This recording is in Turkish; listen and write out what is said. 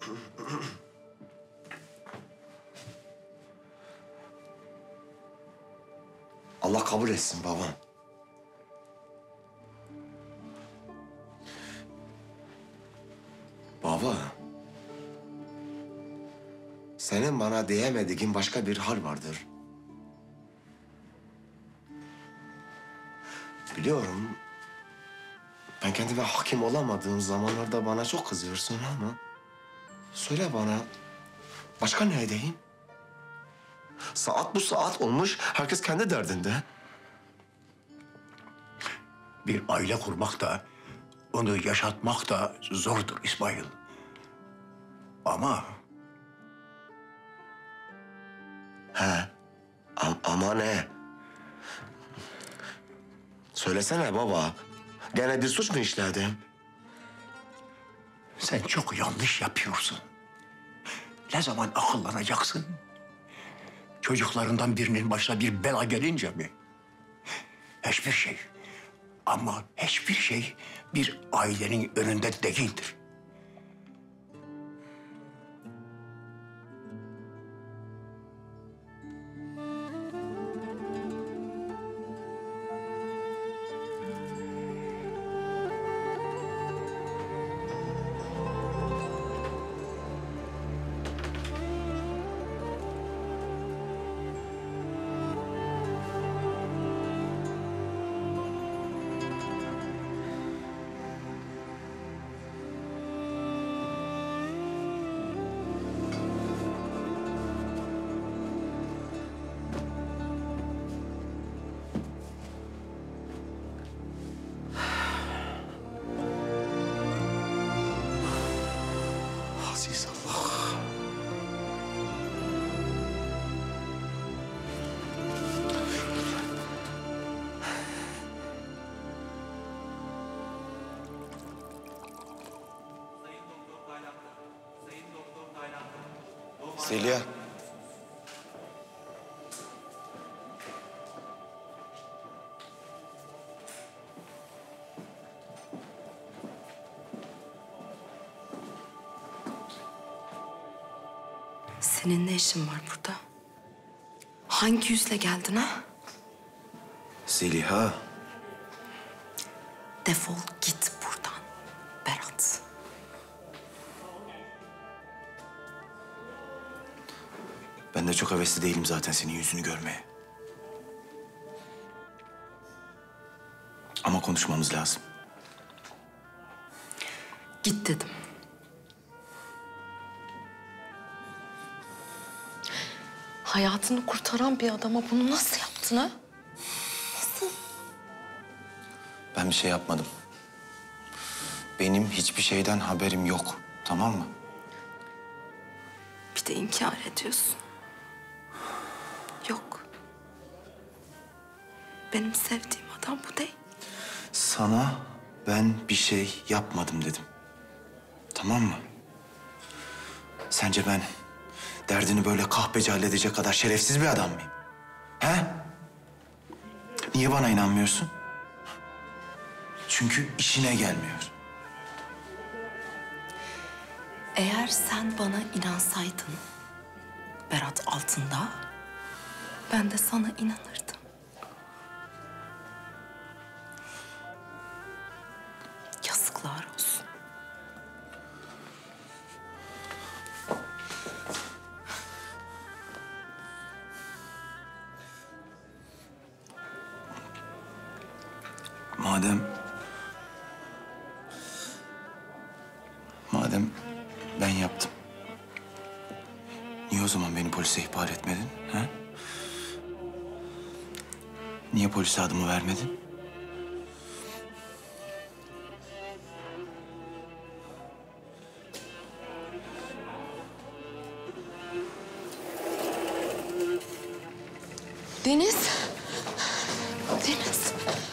Allah kabul etsin babam. Baba. Senin bana diyemediğin başka bir hal vardır. Biliyorum. Ben kendime hakim olamadığım zamanlarda bana çok kızıyorsun ama... Söyle bana, başka ne edeyim? Saat bu saat olmuş, herkes kendi derdinde. Bir aile kurmak da, onu yaşatmak da zordur İsmail. Ama... He, ama ne? Söylesene baba, gene bir suç mu işledim? Sen çok yanlış yapıyorsun. Ne zaman akıllanacaksın? Çocuklarından birinin başına bir bela gelince mi? Hiçbir şey, ama hiçbir şey bir ailenin önünde değildir. Aziz Allah. Zeliha. Senin ne işin var burada? Hangi yüzle geldin ha? Zeliha. Defol git buradan Berat. Ben de çok hevesli değilim zaten senin yüzünü görmeye. Ama konuşmamız lazım. Git dedim. Hayatını kurtaran bir adama bunu nasıl yaptın ha? Nasıl? Ben bir şey yapmadım. Benim hiçbir şeyden haberim yok. Tamam mı? Bir de inkar ediyorsun. Yok. Benim sevdiğim adam bu değil. Sana ben bir şey yapmadım dedim. Tamam mı? Sence ben derdini böyle kahpece halledecek kadar şerefsiz bir adam mıyım? He? Niye bana inanmıyorsun? Çünkü işine gelmiyor. Eğer sen bana inansaydın Berat altında, ben de sana inanırdım. Yazıklar olsun. Madem ben yaptım. Niye o zaman beni polise ihbar etmedin? Ha? Niye polise adımı vermedin? Deniz. Deniz.